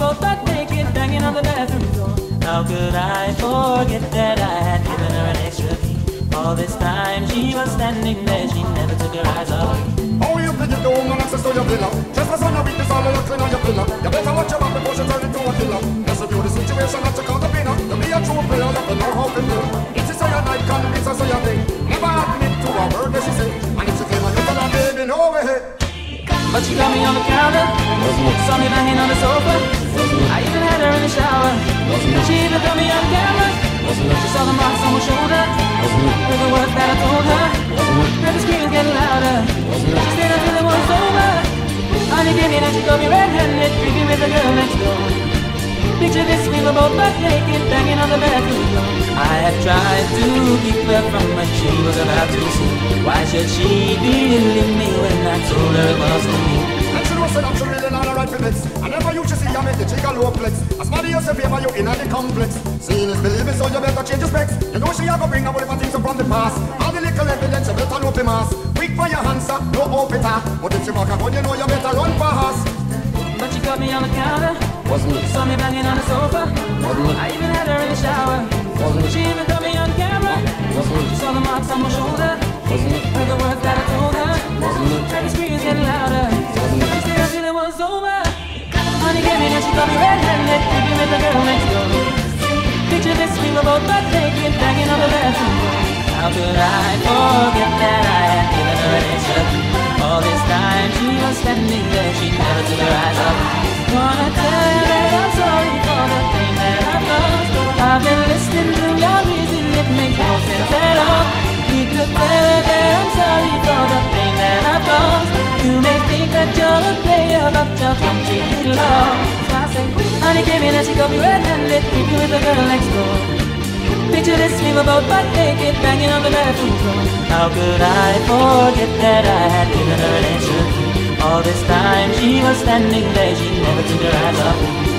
both butt naked, banging on the bathroom door. How could I forget that I had given her an extra key? All this time she was standing there, she never took her eyes off me. Oh, you think you do, man, access to your villa. Just as on your weakness, all of your clean on your pillar. You better watch your back before she turn into a killer. That's a beauty situation that you call the winner. To be a true player, you have to know how to do. It's a say a night, can it's a say a thing. Never admit to a word that she say. And if she claim a little of baby, no way. But she got me on the counter, saw me banging on the sofa. I even had her in the shower. She even got me on camera. She saw the marks on my shoulder. Heard the words that I told her. Heard the screams getting louder. She stayed until it was over. Honey came in and she got me red-handed, creepy with the girl next door. Picture this, we were both butt naked, banging on the bathroom floor. I had tried to keep her from what she was about to see. Why should she believe me when I told her it wasn't me? And she knows that I'm really not a right for this. I never used to see you make the chick a low flex. As somebody else favor you in the complex. Seeing is believing, so you better change your specs. You know she have to bring up whatever things up from the past. All the little evidence, you better know the mass. Quick for your answer, no hope it are. But if she back a gun, you know you better run fast. But she got me on the counter. Saw me banging on the sofa. I even had her in the shower. She even got me on camera. She saw the marks on my shoulder. Heard the words that I told her. Heard the screams getting louder. She stayed until it was over. Honey came in and she got me red-handed, creepy with the girl next door. Picture this, we were both butt naked, banging on the bathroom floor. How could I forget that I had given her an extra key? All this time she was standing there, she never took her eyes off me. Wanna tell you that I'm sorry for the thing that I've lost. I've been listening to your reason, it makes no sense at all. You could tell her that I'm sorry for the thing that I've lost. You may think that you're a player, but you're completely lost. So I say, honey came in and she got me red-handed, creepy with the girl next door. Picture this, we were both butt naked, banging on the bathroom floor. How could I forget that I had given her an extra key? All this time she was standing there, she never took her eyes off me.